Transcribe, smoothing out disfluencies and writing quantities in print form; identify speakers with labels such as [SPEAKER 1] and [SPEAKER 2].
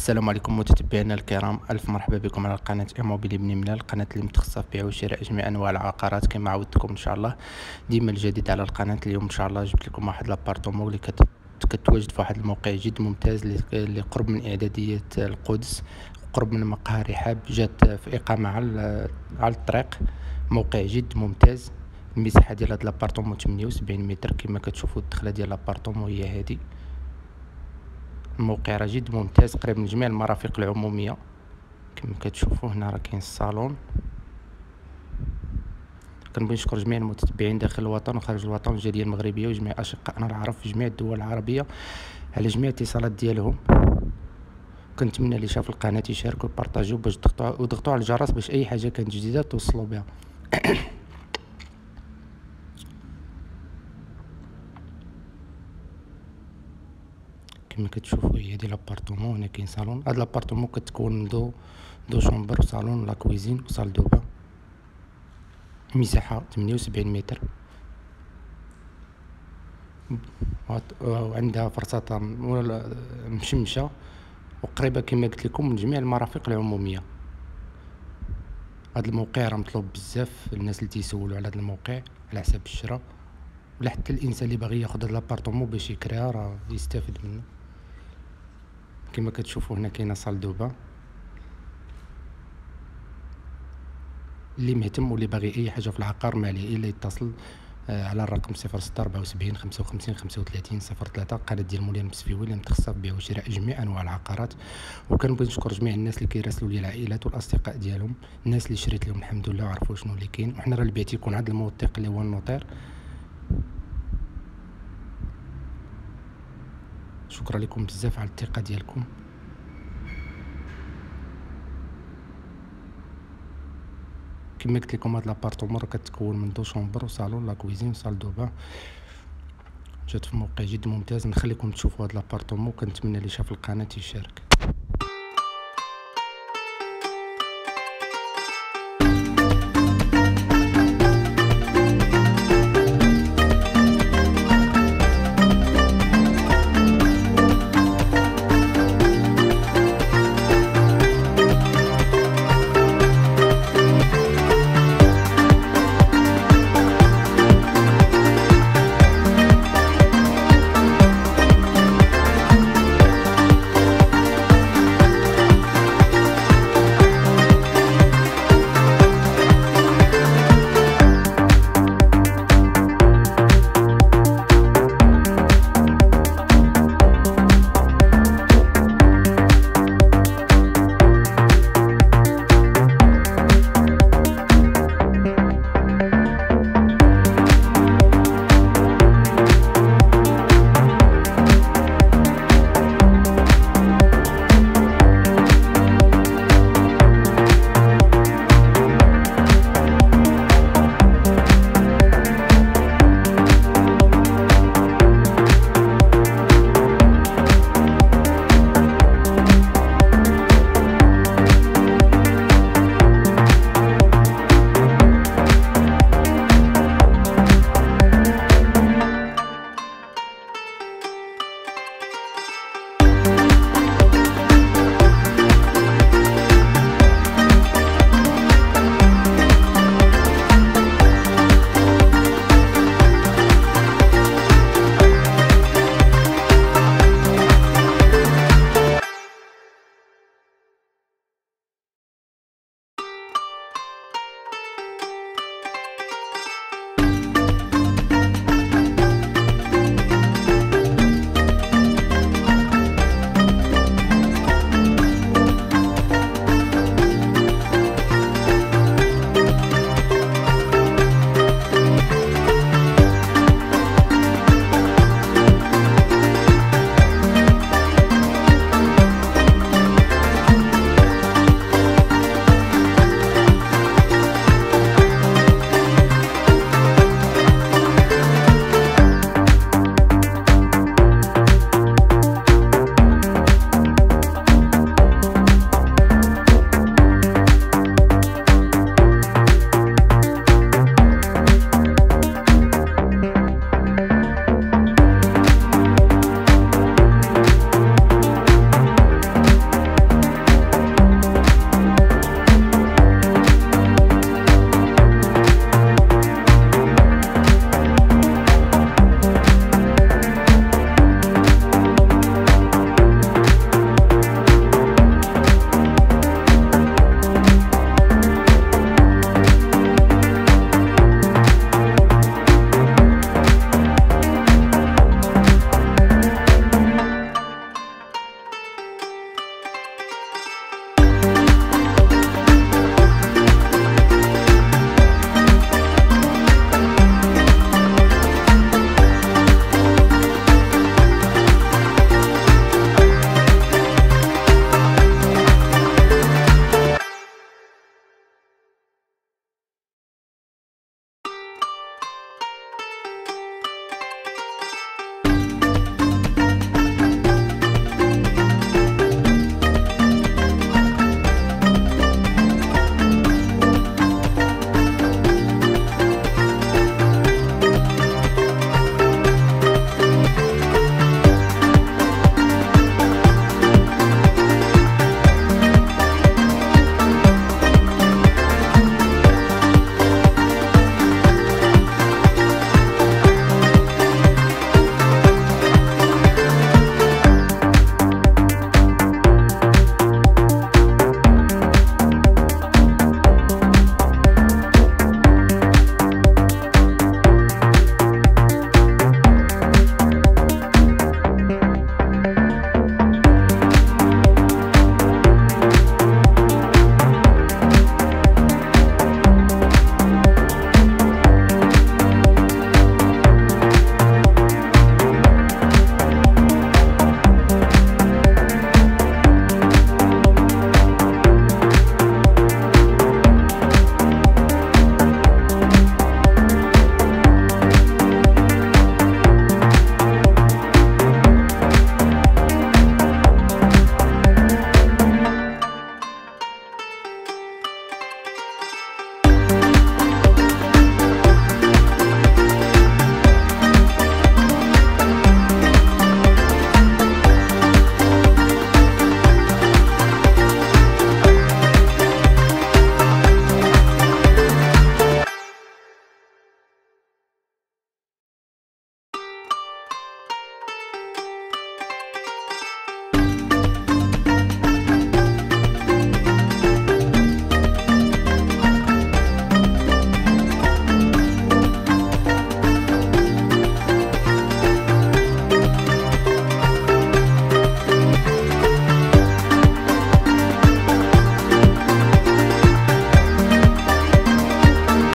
[SPEAKER 1] السلام عليكم متتبعينا الكرام، الف مرحبا بكم على قناه ايموبيلي بن ملال، القناه اللي متخصصه في بيع وشراء جميع انواع العقارات. كما عودتكم ان شاء الله ديما الجديد على القناه. اليوم ان شاء الله جبت لكم واحد لابارتومون اللي كتواجد في واحد الموقع جد ممتاز اللي قرب من اعداديه القدس، قرب من مقهى رحاب، جات في اقامه على الطريق. موقع جد ممتاز. المساحه ديال هذا لابارتومون 78 متر. كما كتشوفوا الدخله ديال لابارتومون هي هذه. الموقع راه جد ممتاز، قريب من جميع المرافق العموميه. كما كتشوفوا هنا راه كاين الصالون. كنبغي نشكر جميع المتتبعين داخل الوطن وخارج الوطن، الجاليه المغربيه وجميع اشقائنا العرب في جميع الدول العربيه على جميع الاتصالات ديالهم. كنتمنى اللي شاف القناه يشارك ويبارطاجيو باش تضغطوا على الجرس باش اي حاجه كانت جديده توصلوا بها. كما كتشوفوا هي ديال لابارتومون. هنا كاين صالون. هاد لابارتومون كتكون من دو شومبر وصالون لا كويزين وصال دو بان. مساحه 78 متر، وعندها فرصة مشمشة وقريبة كما قلت لكم من جميع المرافق العمومية. هذا الموقع راه مطلوب بزاف، الناس اللي تيسولوا على هذا الموقع على حساب الشراء، ولا حتى الانسان اللي باغي ياخذ هذا لابارطومون باش يكريها راه يستافد منه. كما كتشوفوا هنا كاينه صال دو بان. اللي مهتم واللي باغي اي حاجه في العقار ما عليه الا يتصل على الرقم 0674 55 35 03. قناه ديال مولاي المسفيوي اللي متخصصه في بيع وشراء جميع انواع العقارات. وكنبغي نشكر جميع الناس اللي كيراسلوا لي العائلات والاصدقاء ديالهم، الناس اللي شريت لهم الحمد لله وعرفوا شنو اللي كاين. وحنا راه البيع تيكون عند الموثق اللي هو النوطير. شكرا لكم بزاف على الثقه ديالكم. كما قلت لكم هاد لابارطومون راه كتكون من دو شومبر وصالون لا كويزين وصال دو بان. جات في موقع جد ممتاز. نخليكم تشوفوا هاد لابارطومون. كنتمنى اللي شاف القناه يشارك.